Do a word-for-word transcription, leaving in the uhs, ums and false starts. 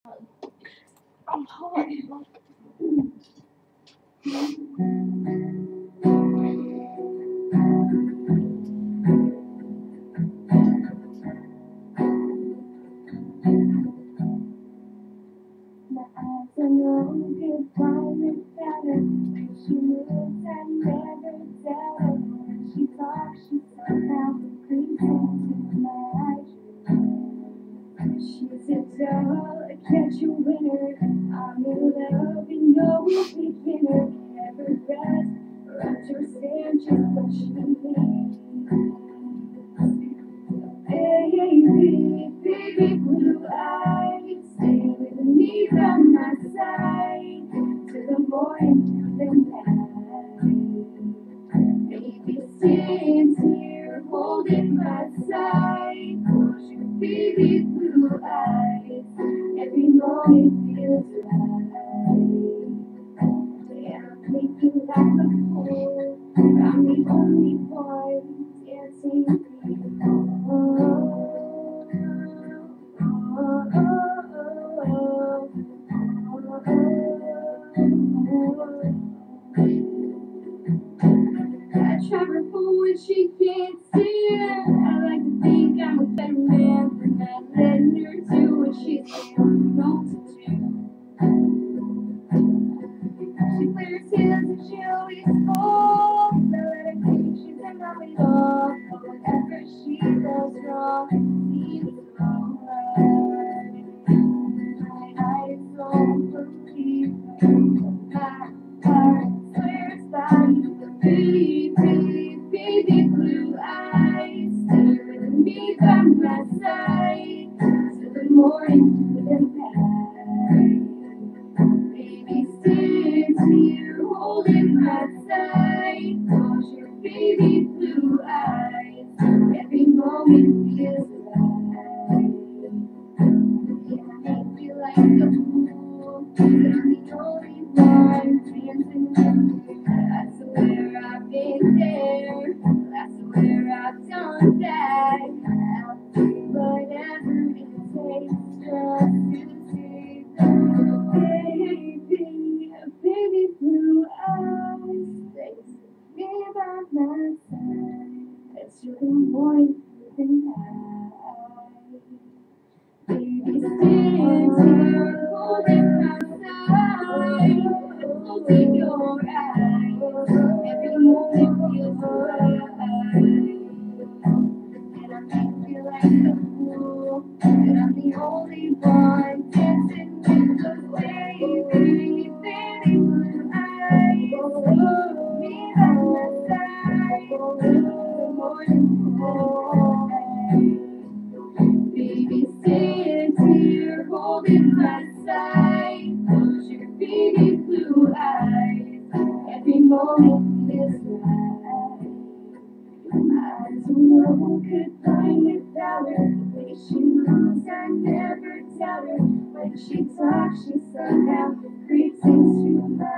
I'm hot. My eyes are no goodbye without her. When she moves, I never doubt her. When she talks, she somehow creeps into my eyes. She's a doll, a catch a winner. I'm in love and no beginner. Never rest or understand just what she needs. Baby, baby blue eyes, stay with me by my side till the morning through the night. Baby, stand here, holding my side. Close your baby blue eyes, every moment feels right. Yeah, I'm making like a fool, I'm the only one dancing with you. Oh, oh, oh, oh, oh, I try her fool when she can't stand. I like to think I'm a better man for not letting her do what she's known to do. She clears hands and she always falls. I let her think she's in love with all. Whatever she does wrong, it seems so right. My eyes don't believe my heart swears by you. Baby, baby blue eyes, stay with me by my side till the morning through the night. Baby, stand here, holding my side. Close your baby blue eyes, every moment feels right. Yeah, I make you like a fool, but I'm the only one dancing with you. I swear I've been there, I swear I've done that. I'll do whatever it takes just to see the baby, baby blue eyes, stay with me by my side till the morning through the night. Baby, stand here, holding my side, closing your eyes, every moment feels right. And I make you like a fool, but I'm the only one dancing with those wavy, baby blue eyes. Leave me by my side till the morning light. Baby, stand here, holding my side. Close your baby blue eyes, every moment feels right. My eyes will no goodbye without her. The way she moves, I never doubt her. When she talks, she somehow creeps into my